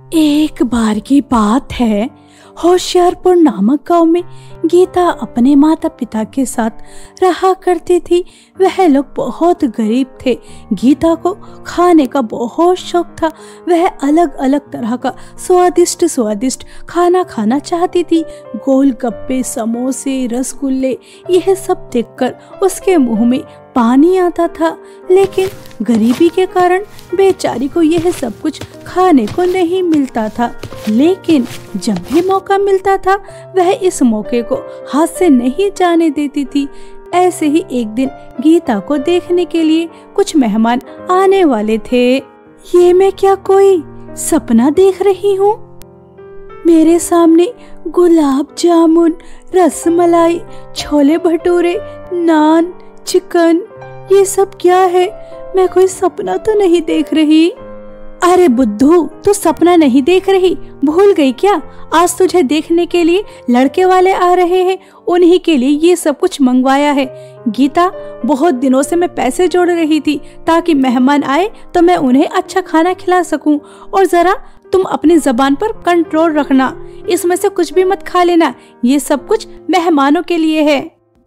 एक बार की बात है, होशियारपुर नामक गांव में गीता अपने माता पिता के साथ रहा करती थी। वह लोग बहुत गरीब थे। गीता को खाने का बहुत शौक था। वह अलग अलग तरह का स्वादिष्ट स्वादिष्ट खाना खाना चाहती थी। गोलगप्पे, समोसे, रसगुल्ले, यह सब देखकर उसके मुंह में पानी आता था। लेकिन गरीबी के कारण बेचारी को यह सब कुछ खाने को नहीं मिलता था। लेकिन जब भी मौका मिलता था वह इस मौके को हाथ से नहीं जाने देती थी। ऐसे ही एक दिन गीता को देखने के लिए कुछ मेहमान आने वाले थे। ये मैं क्या कोई सपना देख रही हूँ? मेरे सामने गुलाब जामुन, रसमलाई, छोले भटूरे, नान, चिकन, ये सब क्या है? मैं कोई सपना तो नहीं देख रही? अरे बुद्धू, तू सपना नहीं देख रही? भूल गई क्या? आज तुझे देखने के लिए लड़के वाले आ रहे हैं। उन्हीं के लिए ये सब कुछ मंगवाया है। गीता, बहुत दिनों से मैं पैसे जोड़ रही थी ताकि मेहमान आए तो मैं उन्हें अच्छा खाना खिला सकूं। और जरा तुम अपनी जबान पर कंट्रोल रखना। इसमें से कुछ भी मत खा लेना। ये सब कुछ मेहमानों के लिए है।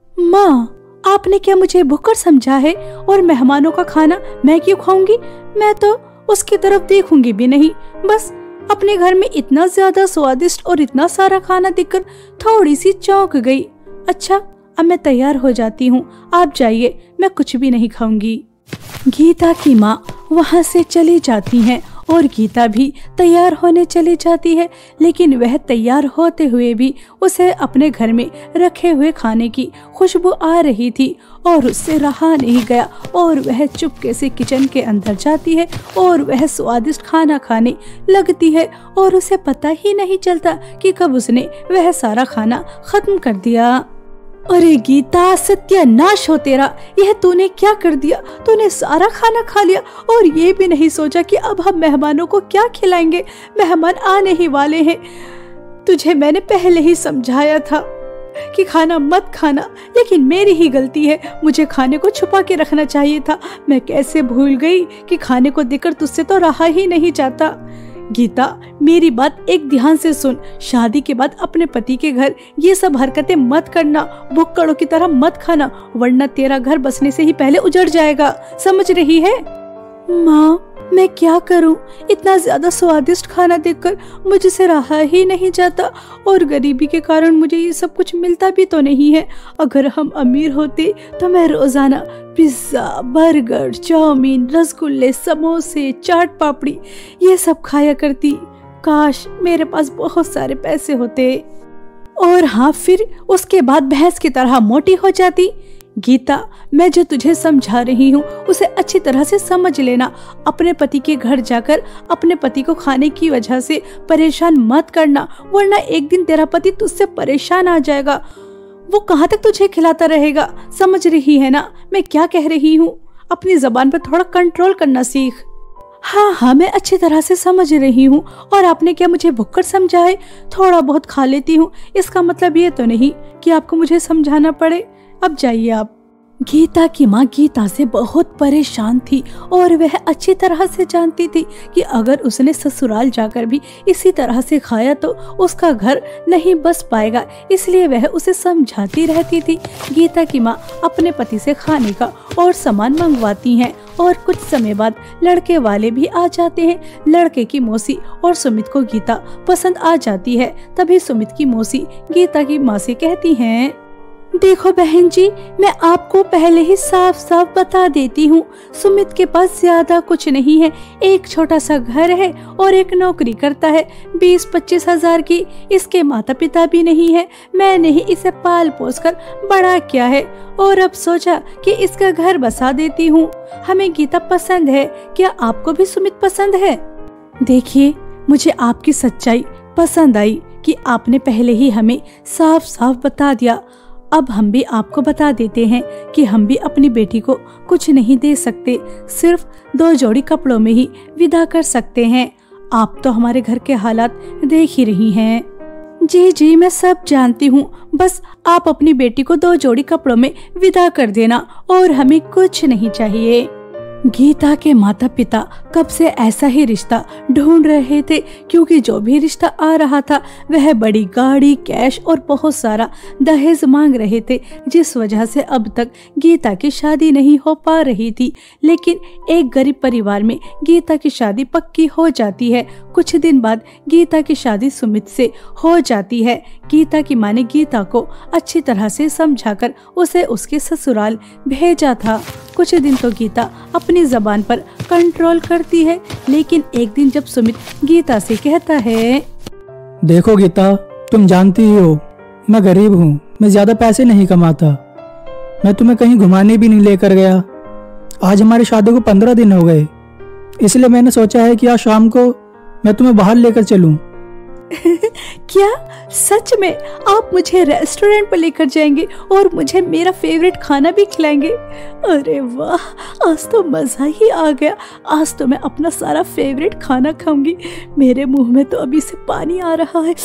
माँ, आपने क्या मुझे भूखड़ समझा है? और मेहमानों का खाना मैं क्यों खाऊंगी? मैं तो उसकी तरफ देखूंगी भी नहीं। बस अपने घर में इतना ज्यादा स्वादिष्ट और इतना सारा खाना देखकर थोड़ी सी चौंक गई। अच्छा, अब मैं तैयार हो जाती हूँ, आप जाइए, मैं कुछ भी नहीं खाऊंगी। गीता की माँ वहाँ से चली जाती हैं और गीता भी तैयार होने चली जाती है। लेकिन वह तैयार होते हुए भी उसे अपने घर में रखे हुए खाने की खुशबू आ रही थी और उससे रहा नहीं गया और वह चुपके से किचन के अंदर जाती है और वह स्वादिष्ट खाना खाने लगती है और उसे पता ही नहीं चलता कि कब उसने वह सारा खाना खत्म कर दिया। अरे गीता, सत्यानाश हो तेरा! यह तूने क्या कर दिया? तूने सारा खाना खा लिया और ये भी नहीं सोचा कि अब हम मेहमानों को क्या खिलाएंगे। मेहमान आने ही वाले हैं। तुझे मैंने पहले ही समझाया था कि खाना मत खाना, लेकिन मेरी ही गलती है। मुझे खाने को छुपा के रखना चाहिए था। मैं कैसे भूल गई कि खाने को देखकर तुझसे तो रहा ही नहीं जाता। गीता, मेरी बात एक ध्यान से सुन। शादी के बाद अपने पति के घर ये सब हरकतें मत करना। भुक्कड़ों की तरह मत खाना, वरना तेरा घर बसने से ही पहले उजड़ जाएगा। समझ रही है? माँ, मैं क्या करूं? इतना ज्यादा स्वादिष्ट खाना देखकर मुझसे रहा ही नहीं जाता और गरीबी के कारण मुझे ये सब कुछ मिलता भी तो नहीं है। अगर हम अमीर होते तो मैं रोजाना पिज्जा, बर्गर, चाउमीन, रसगुल्ले, समोसे, चाट पापड़ी ये सब खाया करती। काश मेरे पास बहुत सारे पैसे होते। और हाँ, फिर उसके बाद भैंस की तरह मोटी हो जाती। गीता, मैं जो तुझे समझा रही हूँ उसे अच्छी तरह से समझ लेना। अपने पति के घर जाकर अपने पति को खाने की वजह से परेशान मत करना, वरना एक दिन तेरा पति तुझसे परेशान आ जाएगा। वो कहाँ तक तुझे खिलाता रहेगा? समझ रही है ना मैं क्या कह रही हूँ? अपनी जबान पर थोड़ा कंट्रोल करना सीख। हाँ, मैं अच्छी तरह से समझ रही हूँ। और आपने क्या मुझे भुक्कड़ समझा है? थोड़ा बहुत खा लेती हूँ, इसका मतलब ये तो नहीं कि आपको मुझे समझाना पड़े। अब जाइए आप। गीता की माँ गीता से बहुत परेशान थी और वह अच्छी तरह से जानती थी कि अगर उसने ससुराल जाकर भी इसी तरह से खाया तो उसका घर नहीं बस पाएगा। इसलिए वह उसे समझाती रहती थी। गीता की माँ अपने पति से खाने का और सामान मंगवाती हैं और कुछ समय बाद लड़के वाले भी आ जाते हैं। लड़के की मौसी और सुमित को गीता पसंद आ जाती है। तभी सुमित की मौसी गीता की माँ से कहती हैं, देखो बहन जी, मैं आपको पहले ही साफ साफ बता देती हूँ, सुमित के पास ज्यादा कुछ नहीं है। एक छोटा सा घर है और एक नौकरी करता है 20-25 हजार की। इसके माता पिता भी नहीं है। मैंने ही इसे पाल पोस कर बड़ा किया है और अब सोचा कि इसका घर बसा देती हूँ। हमें गीता पसंद है। क्या आपको भी सुमित पसंद है? देखिए, मुझे आपकी सच्चाई पसंद आई कि आपने पहले ही हमें साफ साफ बता दिया। अब हम भी आपको बता देते हैं कि हम भी अपनी बेटी को कुछ नहीं दे सकते, सिर्फ 2 जोड़ी कपड़ों में ही विदा कर सकते हैं। आप तो हमारे घर के हालात देख ही रही हैं। जी, मैं सब जानती हूँ। बस आप अपनी बेटी को 2 जोड़ी कपड़ों में विदा कर देना और हमें कुछ नहीं चाहिए। गीता के माता पिता कब से ऐसा ही रिश्ता ढूंढ रहे थे, क्योंकि जो भी रिश्ता आ रहा था वह बड़ी गाड़ी, कैश और बहुत सारा दहेज मांग रहे थे, जिस वजह से अब तक गीता की शादी नहीं हो पा रही थी। लेकिन एक गरीब परिवार में गीता की शादी पक्की हो जाती है। कुछ दिन बाद गीता की शादी सुमित से हो जाती है। गीता की माँ ने गीता को अच्छी तरह से समझाकर उसे उसके ससुराल भेजा था। कुछ दिन तो गीता अपनी जबान पर कंट्रोल करती है, लेकिन एक दिन जब सुमित गीता से कहता है, देखो गीता, तुम जानती ही हो मैं गरीब हूँ, मैं ज्यादा पैसे नहीं कमाता, मैं तुम्हें कहीं घुमाने भी नहीं लेकर गया। आज हमारी शादी को 15 दिन हो गए, इसलिए मैंने सोचा है कि आज शाम को मैं तुम्हें बाहर लेकर चलूं। क्या सच में आप मुझे रेस्टोरेंट पर लेकर जाएंगे और मुझे मेरा फेवरेट खाना भी खिलाएंगे? अरे वाह, आज तो मजा ही आ गया। आज तो मैं अपना सारा फेवरेट खाना खाऊंगी। मेरे मुंह में तो अभी से पानी आ रहा है।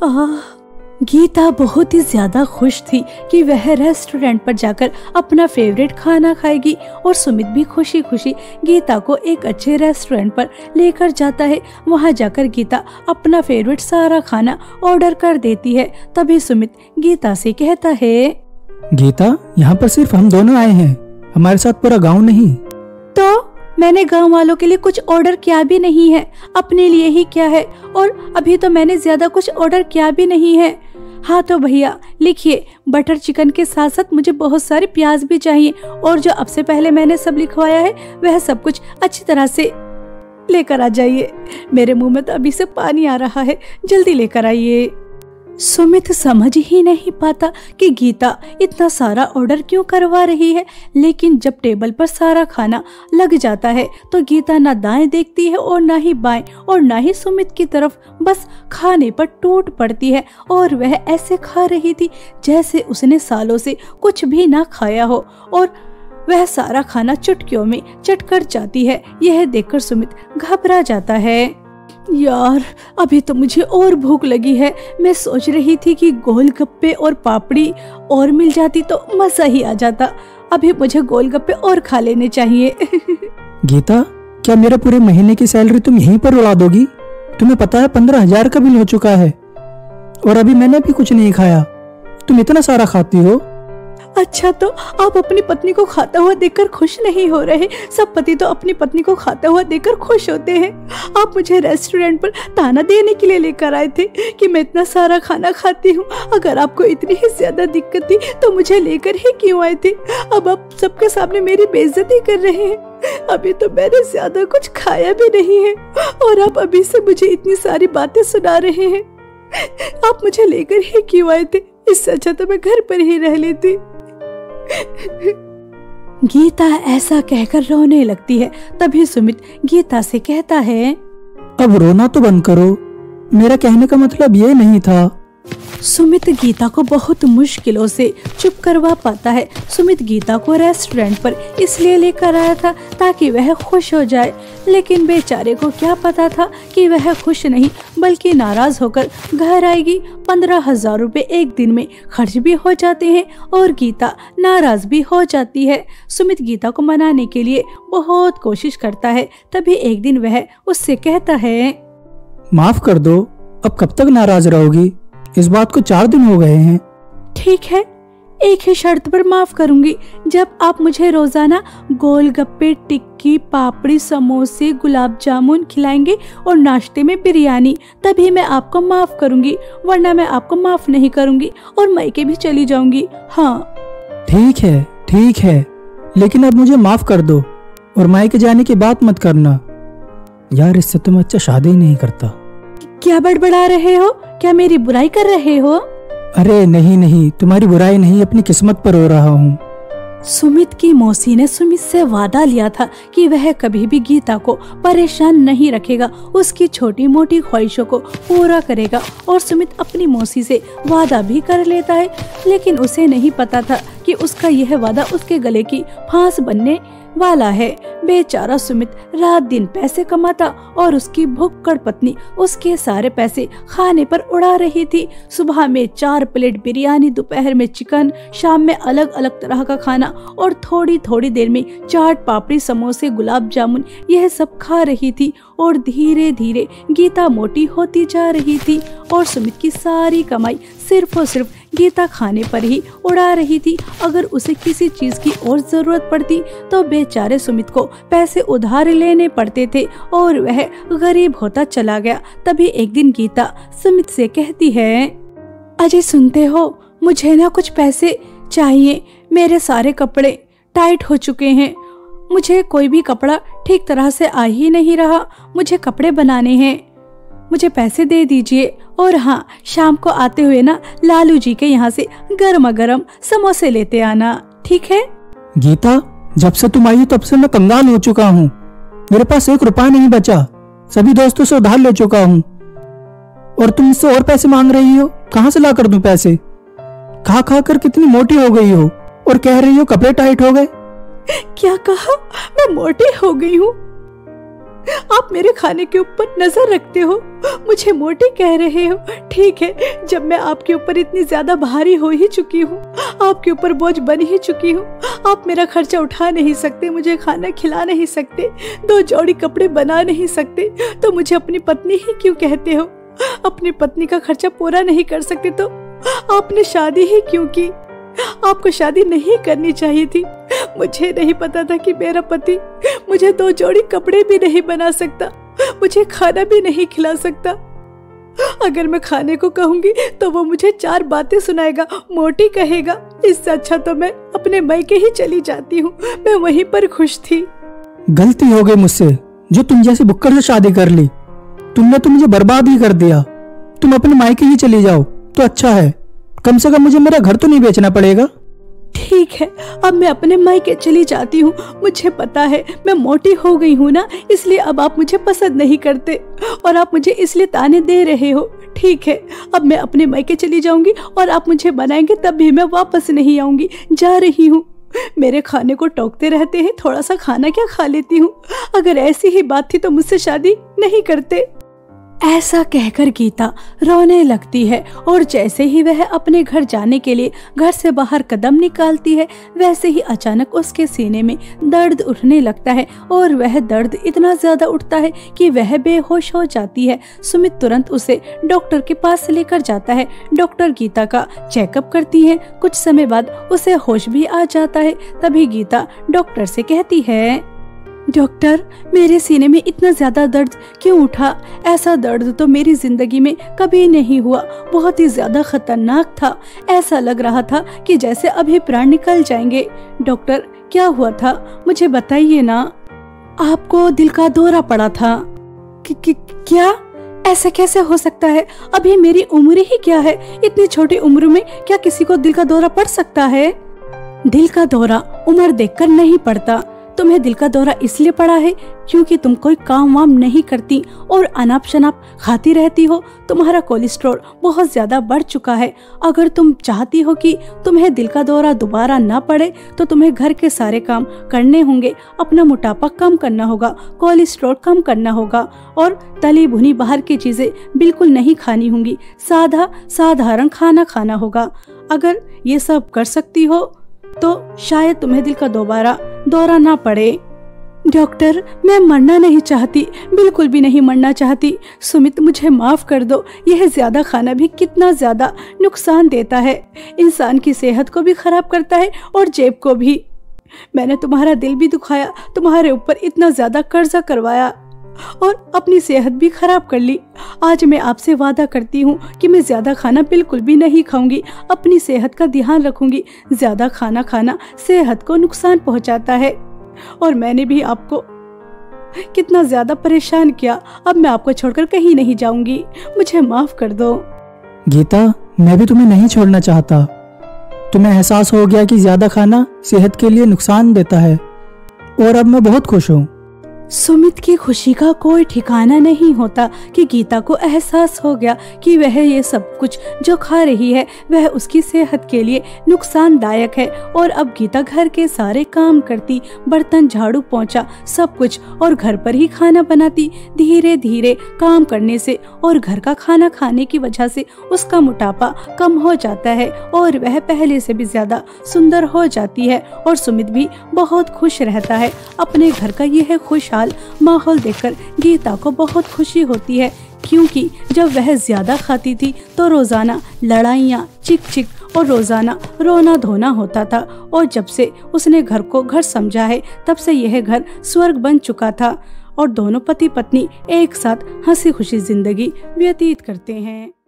गीता बहुत ही ज्यादा खुश थी कि वह रेस्टोरेंट पर जाकर अपना फेवरेट खाना खाएगी, और सुमित भी खुशी खुशी गीता को एक अच्छे रेस्टोरेंट पर लेकर जाता है। वहां जाकर गीता अपना फेवरेट सारा खाना ऑर्डर कर देती है। तभी सुमित गीता से कहता है, गीता, यहाँ पर सिर्फ हम दोनों आए हैं, हमारे साथ पूरा गाँव नहीं। तो मैंने गांव वालों के लिए कुछ ऑर्डर किया भी नहीं है, अपने लिए ही क्या है, और अभी तो मैंने ज्यादा कुछ ऑर्डर किया भी नहीं है। हाँ तो भैया लिखिए, बटर चिकन के साथ साथ मुझे बहुत सारे प्याज भी चाहिए, और जो अब से पहले मैंने सब लिखवाया है वह सब कुछ अच्छी तरह से लेकर आ जाइए। मेरे मुंह में तो अभी से पानी आ रहा है, जल्दी लेकर आइए। सुमित समझ ही नहीं पाता कि गीता इतना सारा ऑर्डर क्यों करवा रही है, लेकिन जब टेबल पर सारा खाना लग जाता है तो गीता ना दाएं देखती है और ना ही बाएं, और ना ही सुमित की तरफ, बस खाने पर टूट पड़ती है। और वह ऐसे खा रही थी जैसे उसने सालों से कुछ भी ना खाया हो, और वह सारा खाना चुटकियों में चट कर जाती है। यह देखकर सुमित घबरा जाता है। यार, अभी तो मुझे और भूख लगी है। मैं सोच रही थी कि गोलगप्पे और पापड़ी और मिल जाती तो मजा ही आ जाता। अभी मुझे गोलगप्पे और खा लेने चाहिए। गीता, क्या मेरे पूरे महीने की सैलरी तुम यहीं पर उड़ा दोगी? तुम्हें पता है 15,000 का बिल हो चुका है, और अभी मैंने भी कुछ नहीं खाया। तुम इतना सारा खाती हो। अच्छा, तो आप अपनी पत्नी को खाता हुआ देखकर खुश नहीं हो रहे? सब पति तो अपनी पत्नी को खाता हुआ देखकर खुश होते हैं। आप मुझे रेस्टोरेंट पर ताना देने के लिए लेकर आए थे कि मैं इतना सारा खाना खाती हूँ। अगर आपको इतनी ही ज्यादा दिक्कत थी तो मुझे लेकर ही क्यों आए थे? अब आप सबके सामने मेरी बेइज्जती कर रहे हैं। अभी तो मैंने ज्यादा कुछ खाया भी नहीं है, और आप अभी से मुझे इतनी सारी बातें सुना रहे हैं। आप मुझे लेकर ही क्यों आए थे? इससे अच्छा तो मैं घर पर ही रह लेती। गीता ऐसा कहकर रोने लगती है। तभी सुमित गीता से कहता है, अब रोना तो बंद करो, मेरा कहने का मतलब ये नहीं था। सुमित गीता को बहुत मुश्किलों से चुप करवा पाता है। सुमित गीता को रेस्टोरेंट पर इसलिए लेकर आया था ताकि वह खुश हो जाए, लेकिन बेचारे को क्या पता था कि वह खुश नहीं बल्कि नाराज होकर घर आएगी। 15,000 रुपए एक दिन में खर्च भी हो जाते हैं और गीता नाराज भी हो जाती है। सुमित गीता को मनाने के लिए बहुत कोशिश करता है। तभी एक दिन वह उससे कहता है, माफ कर दो, अब कब तक नाराज रहोगी? इस बात को 4 दिन हो गए हैं। ठीक है, एक ही शर्त पर माफ करूंगी। जब आप मुझे रोजाना गोलगप्पे, टिक्की, पापड़ी, समोसे, गुलाब जामुन खिलाएंगे और नाश्ते में बिरयानी, तभी मैं आपको माफ करूंगी, वरना मैं आपको माफ नहीं करूंगी और मायके भी चली जाऊंगी। हाँ ठीक है, लेकिन अब मुझे माफ कर दो और मायके जाने की बात मत करना। यार, इससे तुम अच्छा शादी ही नहीं करता। क्या बड़बड़ा रहे हो? क्या मेरी बुराई कर रहे हो? अरे नहीं, तुम्हारी बुराई नहीं, अपनी किस्मत पर रो रहा हूँ। सुमित की मौसी ने सुमित से वादा लिया था कि वह कभी भी गीता को परेशान नहीं रखेगा, उसकी छोटी मोटी ख्वाहिशों को पूरा करेगा। और सुमित अपनी मौसी से वादा भी कर लेता है, लेकिन उसे नहीं पता था कि उसका यह वादा उसके गले की फांस बनने वाला है। बेचारा सुमित रात दिन पैसे कमाता और उसकी भुक्कड़ पत्नी उसके सारे पैसे खाने पर उड़ा रही थी। सुबह में 4 प्लेट बिरयानी, दोपहर में चिकन, शाम में अलग अलग तरह का खाना और थोड़ी थोड़ी देर में चाट, पापड़ी, समोसे, गुलाब जामुन, यह सब खा रही थी। और धीरे धीरे गीता मोटी होती जा रही थी और सुमित की सारी कमाई सिर्फ और सिर्फ गीता खाने पर ही उड़ा रही थी। अगर उसे किसी चीज की और जरूरत पड़ती तो बेचारे सुमित को पैसे उधार लेने पड़ते थे और वह गरीब होता चला गया। तभी एक दिन गीता सुमित से कहती है, अजय सुनते हो, मुझे ना कुछ पैसे चाहिए। मेरे सारे कपड़े टाइट हो चुके हैं, मुझे कोई भी कपड़ा ठीक तरह से आ ही नहीं रहा। मुझे कपड़े बनाने हैं, मुझे पैसे दे दीजिए। और हाँ, शाम को आते हुए ना लालू जी के यहाँ से गर्मा गर्म समोसे लेते आना, ठीक है? गीता, जब से तुम आई हो तब से मैं कंगाल हो चुका हूँ। मेरे पास 1 रुपया नहीं बचा, सभी दोस्तों से उधार ले चुका हूँ और तुम मुझसे और पैसे मांग रही हो। कहाँ से ला कर दूं पैसे? खा खा कर कितनी मोटी हो गई हो और कह रही हो कपड़े टाइट हो गए। क्या कहा? मैं मोटी हो गई हूँ? आप मेरे खाने के ऊपर नजर रखते हो, मुझे मोटी कह रहे हो? ठीक है, जब मैं आपके ऊपर इतनी ज्यादा भारी हो ही चुकी हूँ, आपके ऊपर बोझ बन ही चुकी हूँ, आप मेरा खर्चा उठा नहीं सकते, मुझे खाना खिला नहीं सकते, 2 जोड़ी कपड़े बना नहीं सकते, तो मुझे अपनी पत्नी ही क्यों कहते हो? अपनी पत्नी का खर्चा पूरा नहीं कर सकते तो आपने शादी ही क्यों की? आपको शादी नहीं करनी चाहिए थी। मुझे नहीं पता था कि मेरा पति मुझे 2 जोड़ी कपड़े भी नहीं बना सकता, मुझे खाना भी नहीं खिला सकता। अगर मैं खाने को कहूंगी तो वो मुझे 4 बातें सुनाएगा, मोटी कहेगा। इससे अच्छा तो मैं अपने मायके ही चली जाती हूँ, मैं वहीं पर खुश थी। गलती हो गई मुझसे, जो तुम जैसी बुक्कड़ से शादी कर ली। तुमने तो मुझे बर्बाद ही कर दिया। तुम अपने मायके ही चली जाओ तो अच्छा है, कम से कम मुझे मेरा घर तो नहीं बेचना पड़ेगा। ठीक है, अब मैं अपने मायके चली जाती हूँ। मुझे पता है मैं मोटी हो गई हूँ ना, इसलिए अब आप मुझे पसंद नहीं करते और आप मुझे इसलिए ताने दे रहे हो। ठीक है, अब मैं अपने मायके चली जाऊंगी और आप मुझे बनाएंगे तब भी मैं वापस नहीं आऊंगी। जा रही हूँ। मेरे खाने को टोकते रहते हैं, थोड़ा सा खाना क्या खा लेती हूँ। अगर ऐसी ही बात थी तो मुझसे शादी नहीं करते। ऐसा कहकर गीता रोने लगती है और जैसे ही वह अपने घर जाने के लिए घर से बाहर कदम निकालती है, वैसे ही अचानक उसके सीने में दर्द उठने लगता है और वह दर्द इतना ज्यादा उठता है कि वह बेहोश हो जाती है। सुमित तुरंत उसे डॉक्टर के पास लेकर जाता है। डॉक्टर गीता का चेकअप करती है। कुछ समय बाद उसे होश भी आ जाता है। तभी गीता डॉक्टर से कहती है, डॉक्टर, मेरे सीने में इतना ज्यादा दर्द क्यों उठा? ऐसा दर्द तो मेरी जिंदगी में कभी नहीं हुआ, बहुत ही ज्यादा खतरनाक था। ऐसा लग रहा था कि जैसे अभी प्राण निकल जाएंगे। डॉक्टर, क्या हुआ था, मुझे बताइए ना। आपको दिल का दौरा पड़ा था। क्या? ऐसा कैसे हो सकता है? अभी मेरी उम्र ही क्या है? इतनी छोटी उम्र में क्या किसी को दिल का दौरा पड़ सकता है? दिल का दौरा उम्र देखकर नहीं पड़ता। तुम्हें दिल का दौरा इसलिए पड़ा है क्योंकि तुम कोई काम वाम नहीं करती और अनाप शनाप खाती रहती हो। तुम्हारा कोलेस्ट्रॉल बहुत ज्यादा बढ़ चुका है। अगर तुम चाहती हो कि तुम्हें दिल का दौरा दोबारा ना पड़े तो तुम्हें घर के सारे काम करने होंगे, अपना मोटापा कम करना होगा, कोलेस्ट्रॉल कम करना होगा और तली भुनी बाहर की चीजें बिल्कुल नहीं खानी होंगी, साधारण खाना खाना होगा। अगर ये सब कर सकती हो तो शायद तुम्हें दिल का दोबारा दौरा ना पड़े। डॉक्टर, मैं मरना नहीं चाहती, बिल्कुल भी नहीं मरना चाहती। सुमित, मुझे माफ कर दो। यह ज्यादा खाना भी कितना ज्यादा नुकसान देता है, इंसान की सेहत को भी खराब करता है और जेब को भी। मैंने तुम्हारा दिल भी दुखाया, तुम्हारे ऊपर इतना ज्यादा कर्जा करवाया और अपनी सेहत भी खराब कर ली। आज मैं आपसे वादा करती हूँ कि मैं ज्यादा खाना बिल्कुल भी नहीं खाऊंगी, अपनी सेहत का ध्यान रखूंगी। ज्यादा खाना खाना सेहत को नुकसान पहुँचाता है और मैंने भी आपको कितना ज्यादा परेशान किया। अब मैं आपको छोड़कर कहीं नहीं जाऊंगी, मुझे माफ कर दो। गीता, मैं भी तुम्हें नहीं छोड़ना चाहता। तुम्हें एहसास हो गया कि ज्यादा खाना सेहत के लिए नुकसान देता है और अब मैं बहुत खुश हूँ। सुमित की खुशी का कोई ठिकाना नहीं होता कि गीता को एहसास हो गया कि वह ये सब कुछ जो खा रही है वह उसकी सेहत के लिए नुकसानदायक है। और अब गीता घर के सारे काम करती, बर्तन झाड़ू पोंछा सब कुछ, और घर पर ही खाना बनाती। धीरे धीरे काम करने से और घर का खाना खाने की वजह से उसका मोटापा कम हो जाता है और वह पहले से भी ज्यादा सुंदर हो जाती है। और सुमित भी बहुत खुश रहता है। अपने घर का यह खुशहाल माहौल देखकर गीता को बहुत खुशी होती है, क्योंकि जब वह ज्यादा खाती थी तो रोजाना लड़ाइयाँ, चिक चिक और रोजाना रोना धोना होता था। और जब से उसने घर को घर समझा है तब से यह घर स्वर्ग बन चुका था और दोनों पति पत्नी एक साथ हंसी खुशी जिंदगी व्यतीत करते हैं।